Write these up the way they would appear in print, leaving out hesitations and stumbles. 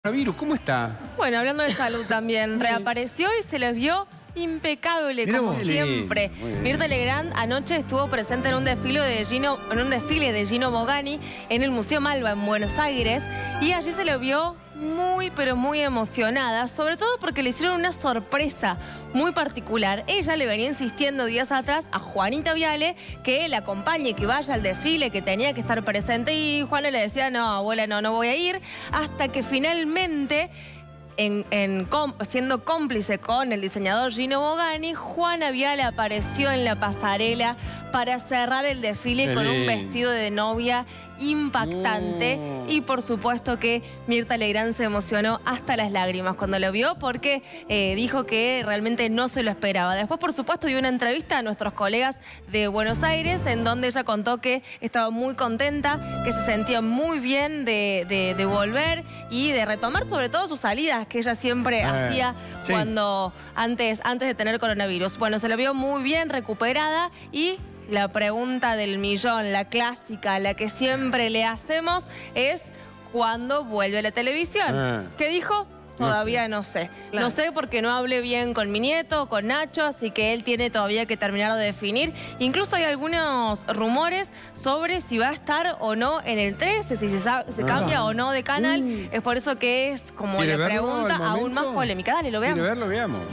Virus, ¿cómo está? Bueno, hablando de salud también, reapareció y se les vio impecable, Mirá como vos. siempre. Mirta Legrand anoche estuvo presente en un desfile de Gino Bogani en el Museo Malva en Buenos Aires y allí se le vio muy, pero muy emocionada, sobre todo porque le hicieron una sorpresa muy particular. Ella le venía insistiendo días atrás a Juanita Viale que la acompañe, que vaya al desfile, que tenía que estar presente, y Juana le decía, no, abuela, no voy a ir, hasta que finalmente, siendo cómplice con el diseñador Gino Bogani, Juana Viale apareció en la pasarela para cerrar el desfile con un vestido de novia impactante. Y por supuesto que Mirta Legrand se emocionó hasta las lágrimas cuando lo vio, porque dijo que realmente no se lo esperaba. Después, por supuesto, dio una entrevista a nuestros colegas de Buenos Aires en donde ella contó que estaba muy contenta, que se sentía muy bien de volver y de retomar sobre todo sus salidas que ella siempre hacía cuando antes de tener coronavirus. Bueno, se lo vio muy bien, recuperada. Y la pregunta del millón, la clásica, la que siempre le hacemos, es ¿cuándo vuelve a la televisión? ¿Qué dijo? Todavía no sé. Claro. No sé porque no hablé bien con mi nieto, con Nacho, así que él tiene todavía que terminar de definir. Incluso hay algunos rumores sobre si va a estar o no en el 13, si se cambia o no de canal. Es por eso que es como la pregunta aún más polémica. Dale, lo veamos. ¿Quiere verlo? Veamos.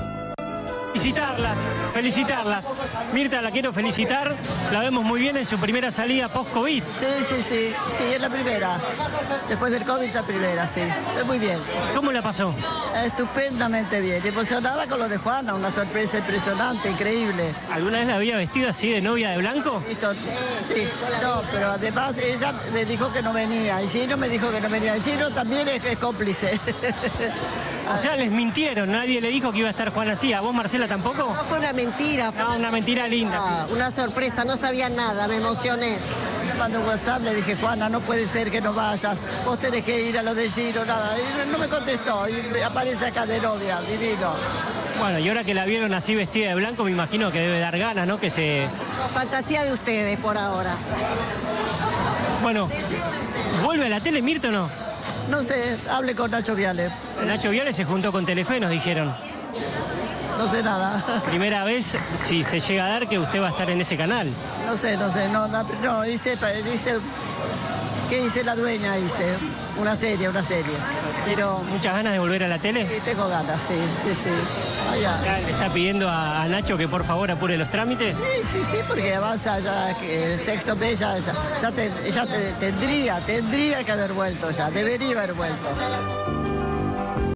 Felicitarlas. Mirta, la quiero felicitar. La vemos muy bien en su primera salida post-COVID. Sí, es la primera. Después del COVID, la primera, sí. Estoy muy bien. ¿Cómo la pasó? Estupendamente bien. Emocionada con lo de Juana, una sorpresa impresionante, increíble. ¿Alguna vez la había vestido así de novia de blanco? ¿Listo? Sí. No, pero además ella me dijo que no venía. Y Gino me dijo que no venía. Y Gino también es cómplice. O sea, les mintieron. Nadie le dijo que iba a estar Juana así. ¿A vos, Marcela, tampoco? No, fue una mentira. No, una mentira linda. Una sorpresa, no sabía nada, me emocioné. Me mandó un WhatsApp, le dije, Juana, no puede ser que no vayas. Vos tenés que ir a lo de Gino, nada. Y no me contestó. Y aparece acá de novia, divino. Bueno, y ahora que la vieron así vestida de blanco, me imagino que debe dar ganas, ¿no? Que se... Fantasía de ustedes por ahora. Bueno, ¿vuelve a la tele, Mirta, o no? No sé, hable con Nacho Viale. Nacho Viale se juntó con Telefe, nos dijeron. No sé nada. Primera vez, si se llega a dar, que usted va a estar en ese canal. No sé, no, dice, ¿qué dice la dueña? Dice, una serie. Pero... ¿Muchas ganas de volver a la tele? Sí, tengo ganas, sí. Allá. ¿Ya le está pidiendo a Nacho que por favor apure los trámites? Sí, porque avanza ya, el sexto mes ya tendría que haber vuelto ya, debería haber vuelto.